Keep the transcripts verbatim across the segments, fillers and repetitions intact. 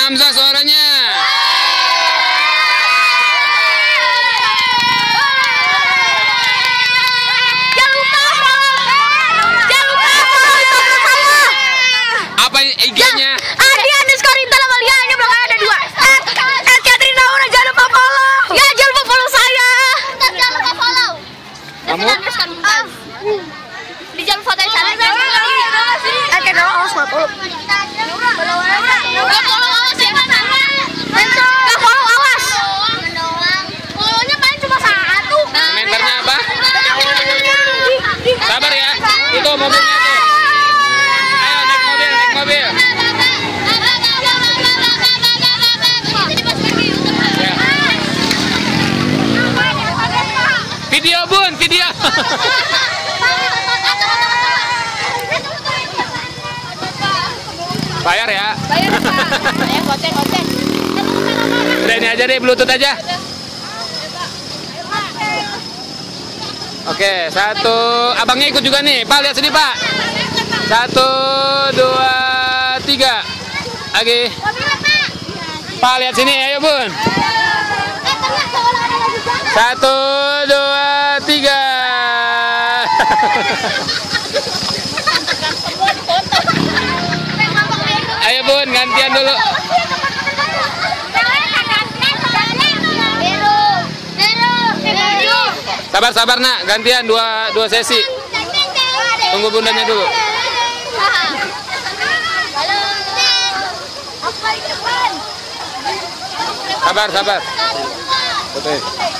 Hamzah suaranya. Jangan lupa Jangan lupa Apa I G-nya? Adi underscore Intan Amalia. Ini belakangnya ada dua. At, at Catherine Naura. Jangan lupa follow. Ya jangan lupa follow saya. Jangan lupa follow. Kamu? Di jangan foto sana. At Catherine Naura harus follow. Gak follow awas ya mana? Gak follow awas. Follownya paling cuma satu. Komentarnya apa? Sabar ya. Itu mobilnya tuh. Ayo naik mobil, naik mobil. Ya. Video bun, video. Bayar ya. Bayar Pak. Saya goceng goceng. Udah ini aja deh, Bluetooth aja. Oke, satu. Abangnya ikut juga nih. Pak, lihat sini, Pak. Satu, dua, tiga. Lagi. Pak, lihat sini. Ayo, Bun. Satu, dua, tiga. Ayo, Bun. Gantian dulu. Sabar, sabar, nak. Gantian dua, dua sesi. Tunggu bundanya dulu. Sabar, sabar. Oke.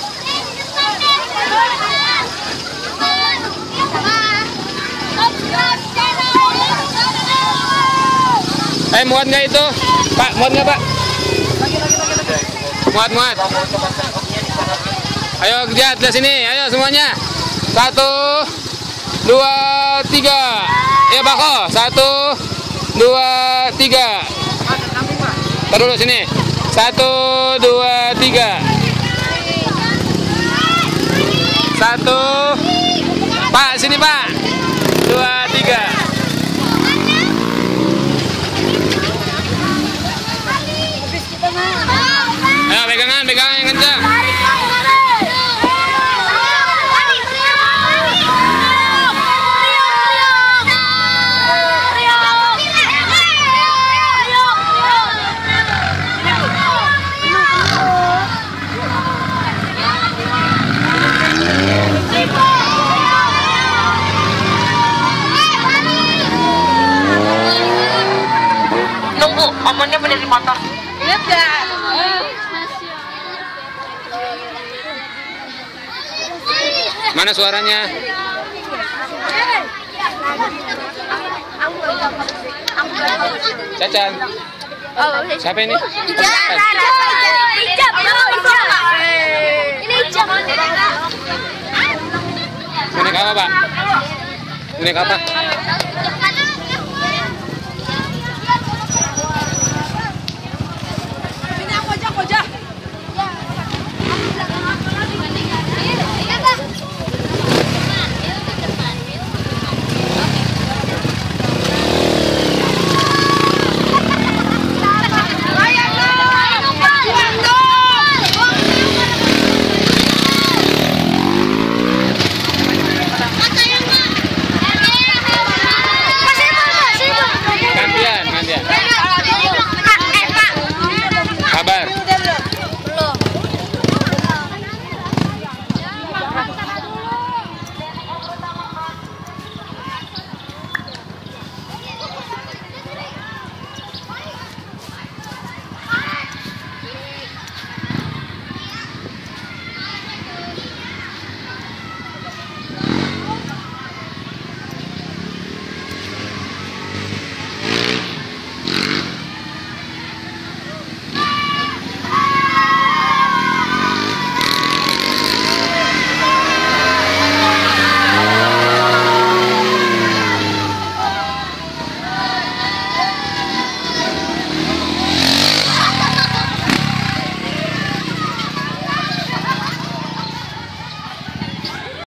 Eh, muat nggak itu? Pak, muat nggak, Pak? Muat, muat. Ayo lihat lihat sini, ayo semuanya. Satu, dua, tiga. Ya Bako, satu, dua, tiga. Taruh dulu sini. Satu, dua, tiga. Satu, Pak sini Pak. Dua, tiga. Ayo pegangan, pegangan yang kencang. Nunggu omonnya berdiri motor. Lihat gak? Mana suaranya? Cacan. Siapa ini? Hijab. Hijab. Ini hijab. Boneka apa, Pak? Boneka apa?